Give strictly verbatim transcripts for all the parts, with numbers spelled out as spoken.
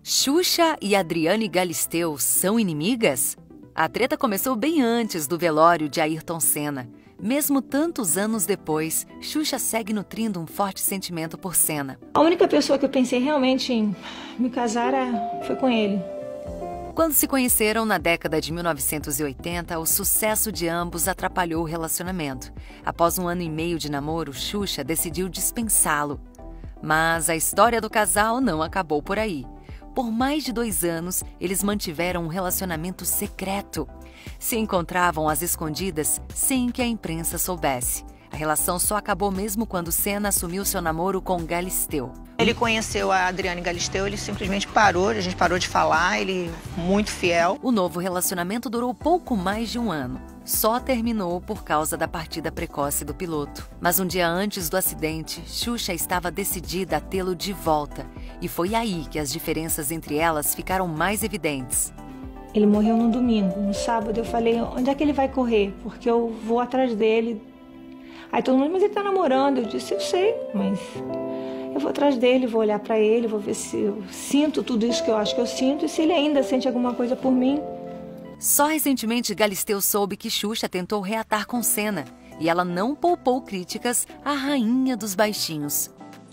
Xuxa e Adriane Galisteu são inimigas? A treta começou bem antes do velório de Ayrton Senna. Mesmo tantos anos depois, Xuxa segue nutrindo um forte sentimento por Senna. A única pessoa que eu pensei realmente em me casar foi com ele. Quando se conheceram na década de mil novecentos e oitenta, o sucesso de ambos atrapalhou o relacionamento. Após um ano e meio de namoro, Xuxa decidiu dispensá-lo. Mas a história do casal não acabou por aí. Por mais de dois anos, eles mantiveram um relacionamento secreto. Se encontravam às escondidas sem que a imprensa soubesse. A relação só acabou mesmo quando Senna assumiu seu namoro com Galisteu. Ele conheceu a Adriane Galisteu, ele simplesmente parou, a gente parou de falar, ele muito fiel. O novo relacionamento durou pouco mais de um ano. Só terminou por causa da partida precoce do piloto. Mas um dia antes do acidente, Xuxa estava decidida a tê-lo de volta. E foi aí que as diferenças entre elas ficaram mais evidentes. Ele morreu no domingo. No sábado eu falei, onde é que ele vai correr? Porque eu vou atrás dele. Aí todo mundo, mas ele tá namorando. Eu disse, eu sei, mas eu vou atrás dele, vou olhar pra ele, vou ver se eu sinto tudo isso que eu acho que eu sinto e se ele ainda sente alguma coisa por mim. Só recentemente Galisteu soube que Xuxa tentou reatar com Senna e ela não poupou críticas à rainha dos baixinhos.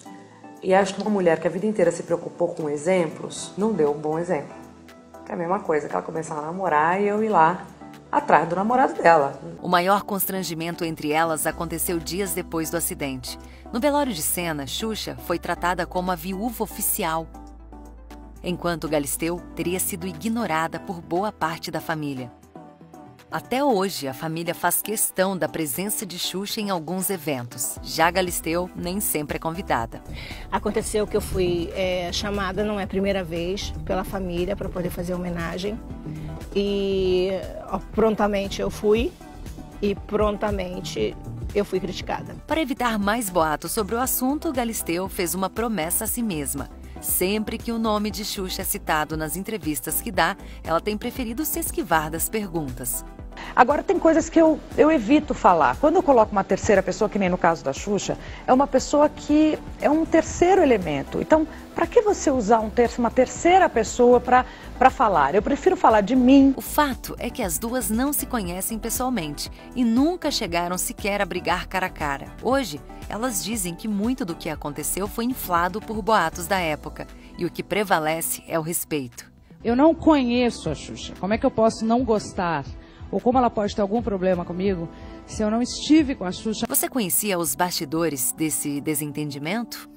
E acho que uma mulher que a vida inteira se preocupou com exemplos, não deu um bom exemplo. É a mesma coisa que ela começar a namorar e eu ir lá atrás do namorado dela. O maior constrangimento entre elas aconteceu dias depois do acidente. No velório de Senna, Xuxa foi tratada como a viúva oficial, enquanto Galisteu teria sido ignorada por boa parte da família. Até hoje, a família faz questão da presença de Xuxa em alguns eventos. Já Galisteu nem sempre é convidada. Aconteceu que eu fui é, chamada, não é a primeira vez, pela família para poder fazer homenagem. E ó, prontamente eu fui e prontamente eu fui criticada. Para evitar mais boatos sobre o assunto, Galisteu fez uma promessa a si mesma. Sempre que o nome de Xuxa é citado nas entrevistas que dá, ela tem preferido se esquivar das perguntas. Agora tem coisas que eu, eu evito falar. Quando eu coloco uma terceira pessoa, que nem no caso da Xuxa, é uma pessoa que é um terceiro elemento. Então, para que você usar um ter uma terceira pessoa para para falar? Eu prefiro falar de mim. O fato é que as duas não se conhecem pessoalmente e nunca chegaram sequer a brigar cara a cara. Hoje, elas dizem que muito do que aconteceu foi inflado por boatos da época e o que prevalece é o respeito. Eu não conheço a Xuxa. Como é que eu posso não gostar? Ou como ela pode ter algum problema comigo se eu não estive com a Xuxa? Você conhecia os bastidores desse desentendimento?